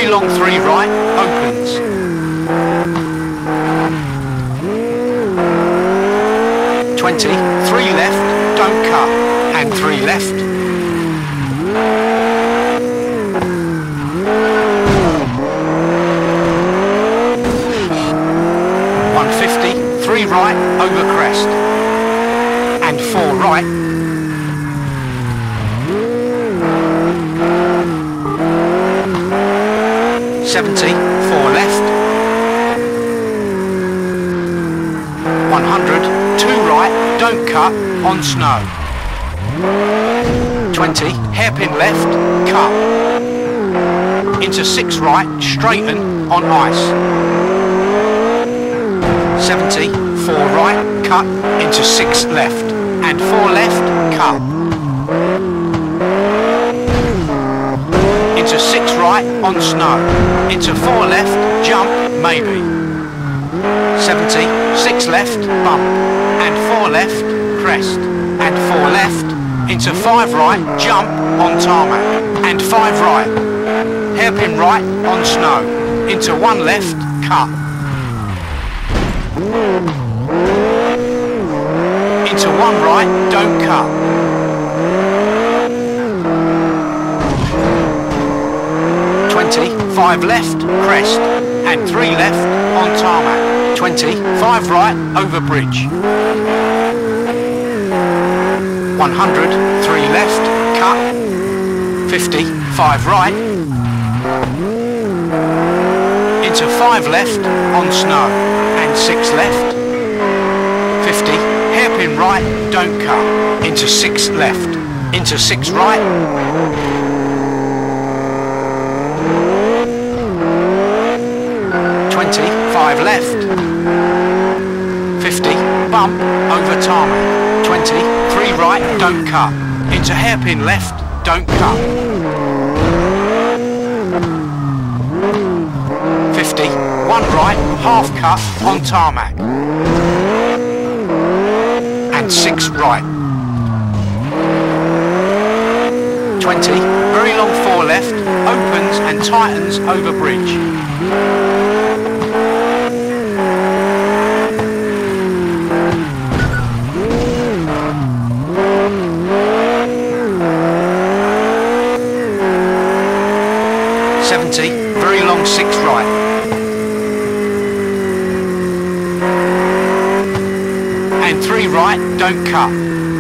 long 3 right, opens. 20, 3 left, don't cut, and 3 left. 150, 3 right, over crest, and 4 right. 70, 4 left. 100, 2 right, don't cut, on snow. 20, hairpin left, cut. Into 6 right, straighten, on ice. 70, 4 right, cut, into 6 left, and 4 left, cut. Into 6 right, on snow. Into 4 left, jump, maybe. 70, 6 left, bump, and 4 left, crest, and 4 left, into 5 right, jump, on tarmac, and 5 right, hairpin right, on snow, into 1 left, cut. Into 1 right, don't cut. 20, 5 left, crest, and 3 left, on tarmac. 20, 5 right, over bridge. 100, 3 left, cut. 50, 5 right. Into 5 left, on snow, and 6 left. 50, hairpin right, don't cut. Into 6 left, into 6 right. 20, 5 left. 50, bump, over tarmac. 20, 3 right, don't cut. Into hairpin left, don't cut. 50, 1 right, half cut, on tarmac. And 6 right. 20, very long 4 left, opens and tightens over bridge. 70, very long 6 right. And 3 right, don't cut.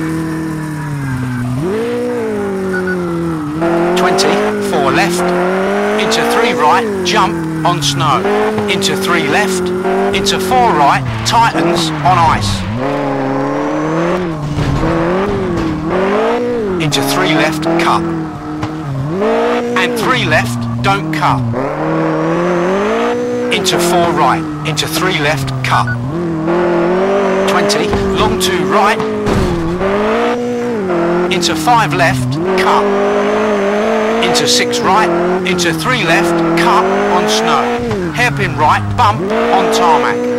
20, 4 left. Into 3 right, jump, on snow. Into 3 left. Into 4 right, tightens, on ice. Into 3 left, cut. And 3 left, don't cut. Into 4 right, into 3 left, cut. 20, long 2 right. Into 5 left, cut. Into 6 right, into 3 left, cut, on snow. Hairpin right, bump, on tarmac.